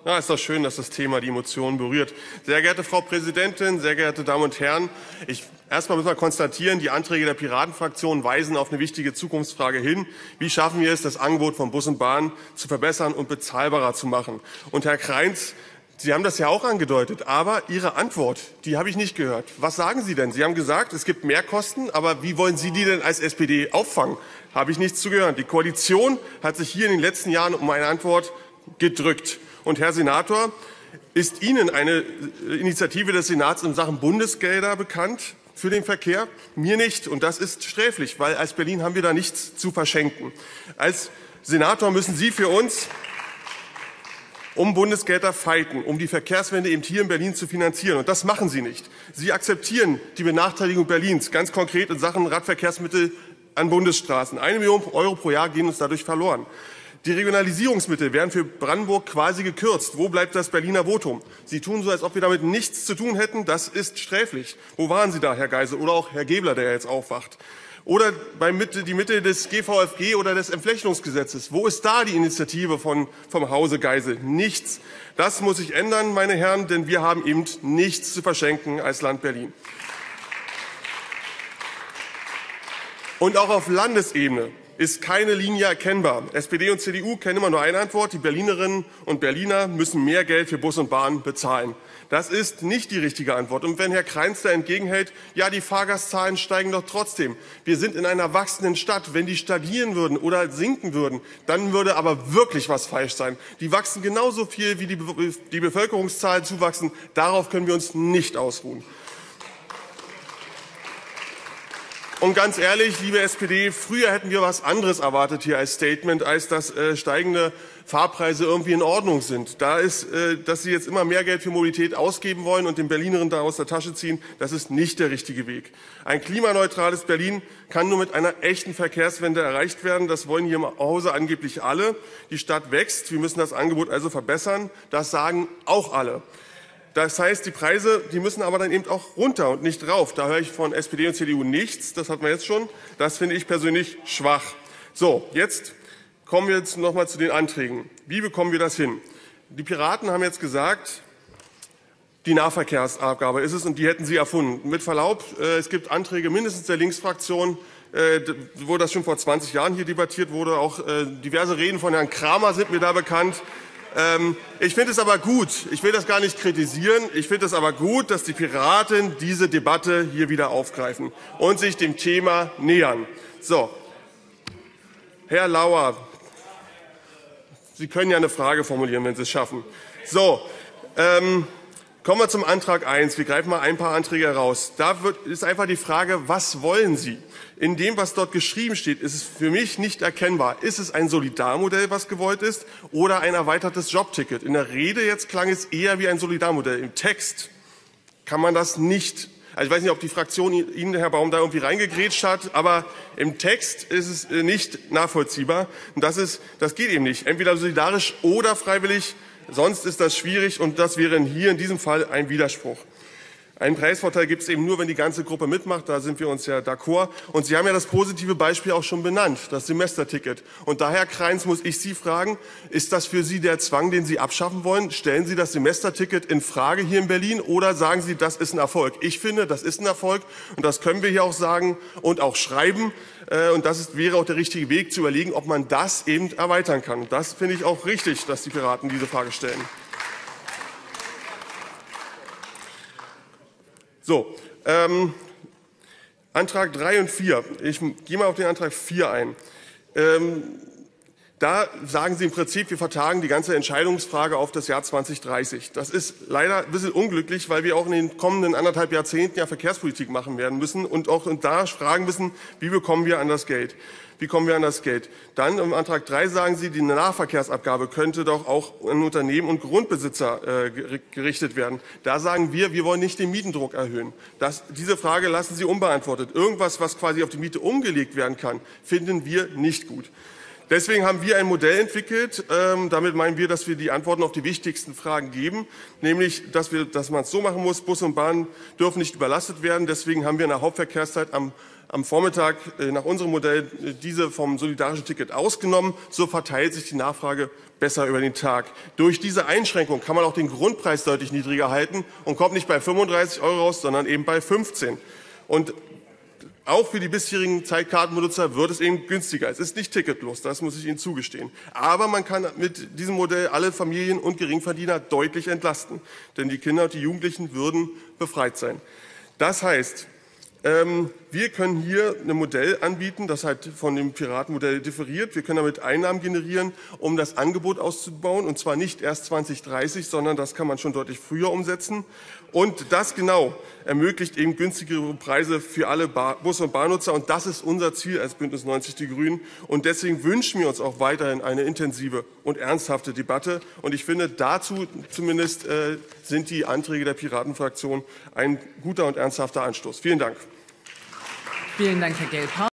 Ja, ist doch schön, dass das Thema die Emotionen berührt. Sehr geehrte Frau Präsidentin, sehr geehrte Damen und Herren, erstmal müssen wir konstatieren, die Anträge der Piratenfraktion weisen auf eine wichtige Zukunftsfrage hin. Wie schaffen wir es, das Angebot von Bus und Bahn zu verbessern und bezahlbarer zu machen? Und Herr Kreins, Sie haben das ja auch angedeutet, aber Ihre Antwort, die habe ich nicht gehört. Was sagen Sie denn? Sie haben gesagt, es gibt Mehrkosten, aber wie wollen Sie die denn als SPD auffangen? Habe ich nichts zu gehört. Die Koalition hat sich hier in den letzten Jahren um eine Antwort gedrückt. Und Herr Senator, ist Ihnen eine Initiative des Senats in Sachen Bundesgelder bekannt für den Verkehr? Mir nicht. Und das ist sträflich, weil als Berlin haben wir da nichts zu verschenken. Als Senator müssen Sie für uns um Bundesgelder fighten, um die Verkehrswende eben hier in Berlin zu finanzieren. Und das machen Sie nicht. Sie akzeptieren die Benachteiligung Berlins, ganz konkret in Sachen Radverkehrsmittel an Bundesstraßen. 1 Million Euro pro Jahr gehen uns dadurch verloren. Die Regionalisierungsmittel werden für Brandenburg quasi gekürzt. Wo bleibt das Berliner Votum? Sie tun so, als ob wir damit nichts zu tun hätten. Das ist sträflich. Wo waren Sie da, Herr Geisel? Oder auch Herr Gebler, der jetzt aufwacht? Oder die Mittel des GVFG oder des Entflechtungsgesetzes. Wo ist da die Initiative vom Hause Geisel? Nichts. Das muss sich ändern, meine Herren, denn wir haben eben nichts zu verschenken als Land Berlin. Und auch auf Landesebene ist keine Linie erkennbar. SPD und CDU kennen immer nur eine Antwort. Die Berlinerinnen und Berliner müssen mehr Geld für Bus und Bahn bezahlen. Das ist nicht die richtige Antwort. Und wenn Herr Kreins da entgegenhält, ja, die Fahrgastzahlen steigen doch trotzdem. Wir sind in einer wachsenden Stadt. Wenn die stagnieren würden oder sinken würden, dann würde aber wirklich was falsch sein. Die wachsen genauso viel, wie die Bevölkerungszahlen zuwachsen. Darauf können wir uns nicht ausruhen. Und ganz ehrlich, liebe SPD, früher hätten wir was anderes erwartet hier als Statement, als dass steigende Fahrpreise irgendwie in Ordnung sind. Dass Sie jetzt immer mehr Geld für Mobilität ausgeben wollen und den Berlinerinnen da aus der Tasche ziehen, das ist nicht der richtige Weg. Ein klimaneutrales Berlin kann nur mit einer echten Verkehrswende erreicht werden. Das wollen hier im Hause angeblich alle. Die Stadt wächst, wir müssen das Angebot also verbessern. Das sagen auch alle. Das heißt, die Preise, die müssen aber dann eben auch runter und nicht rauf. Da höre ich von SPD und CDU nichts. Das hat man jetzt schon. Das finde ich persönlich schwach. So, jetzt kommen wir noch mal zu den Anträgen. Wie bekommen wir das hin? Die Piraten haben jetzt gesagt, die Nahverkehrsabgabe ist es und die hätten sie erfunden. Mit Verlaub, es gibt Anträge mindestens der Linksfraktion, wo das schon vor 20 Jahren hier debattiert wurde. Auch diverse Reden von Herrn Kramer sind mir da bekannt. Ich finde es aber gut, ich will das gar nicht kritisieren, ich finde es aber gut, dass die Piraten diese Debatte hier wieder aufgreifen und sich dem Thema nähern. So, Herr Lauer, Sie können ja eine Frage formulieren, wenn Sie es schaffen. So, kommen wir zum Antrag 1. Wir greifen mal ein paar Anträge heraus. Da ist einfach die Frage, was wollen Sie? In dem, was dort geschrieben steht, ist es für mich nicht erkennbar. Ist es ein Solidarmodell, was gewollt ist, oder ein erweitertes Jobticket? In der Rede jetzt klang es eher wie ein Solidarmodell. Im Text kann man das nicht. Also ich weiß nicht, ob die Fraktion Ihnen, Herr Baum, da irgendwie reingegrätscht hat, aber im Text ist es nicht nachvollziehbar. Und das geht eben nicht. Entweder solidarisch oder freiwillig. Sonst ist das schwierig und das wäre hier in diesem Fall ein Widerspruch. Einen Preisvorteil gibt es eben nur, wenn die ganze Gruppe mitmacht. Da sind wir uns ja d'accord. Und Sie haben ja das positive Beispiel auch schon benannt, das Semesterticket. Und daher, Herr Kreins, muss ich Sie fragen, ist das für Sie der Zwang, den Sie abschaffen wollen? Stellen Sie das Semesterticket in Frage hier in Berlin oder sagen Sie, das ist ein Erfolg? Ich finde, das ist ein Erfolg und das können wir hier auch sagen und auch schreiben. Und das wäre auch der richtige Weg, zu überlegen, ob man das eben erweitern kann. Das finde ich auch richtig, dass die Piraten diese Frage stellen. So, Antrag 3 und 4. Ich gehe mal auf den Antrag 4 ein. Da sagen Sie im Prinzip, wir vertagen die ganze Entscheidungsfrage auf das Jahr 2030. Das ist leider ein bisschen unglücklich, weil wir auch in den kommenden 1,5 Jahrzehnten ja Verkehrspolitik machen werden müssen und auch da fragen müssen, wie bekommen wir an das Geld? Wie kommen wir an das Geld? Dann im Antrag 3 sagen Sie, die Nahverkehrsabgabe könnte doch auch an Unternehmen und Grundbesitzer gerichtet werden. Da sagen wir wollen nicht den Mietendruck erhöhen. Diese Frage lassen Sie unbeantwortet. Irgendwas, was quasi auf die Miete umgelegt werden kann, finden wir nicht gut. Deswegen haben wir ein Modell entwickelt. Damit meinen wir, dass wir die Antworten auf die wichtigsten Fragen geben, nämlich, dass man es so machen muss, Busse und Bahnen dürfen nicht überlastet werden. Deswegen haben wir in der Hauptverkehrszeit am am Vormittag nach unserem Modell diese vom solidarischen Ticket ausgenommen. So verteilt sich die Nachfrage besser über den Tag. Durch diese Einschränkung kann man auch den Grundpreis deutlich niedriger halten und kommt nicht bei 35 € raus, sondern eben bei 15. Und auch für die bisherigen Zeitkartenbenutzer wird es eben günstiger. Es ist nicht ticketlos, das muss ich Ihnen zugestehen. Aber man kann mit diesem Modell alle Familien und Geringverdiener deutlich entlasten. Denn die Kinder und die Jugendlichen würden befreit sein. Das heißt, wir können hier ein Modell anbieten, das halt von dem Piratenmodell differiert. Wir können damit Einnahmen generieren, um das Angebot auszubauen. Und zwar nicht erst 2030, sondern das kann man schon deutlich früher umsetzen. Und das genau ermöglicht eben günstigere Preise für alle Bus- und Bahnnutzer. Und das ist unser Ziel als Bündnis 90 Die Grünen. Und deswegen wünschen wir uns auch weiterhin eine intensive und ernsthafte Debatte. Und ich finde, dazu zumindest sind die Anträge der Piratenfraktion ein guter und ernsthafter Anstoß. Vielen Dank. Vielen Dank, Herr Gelbhardt.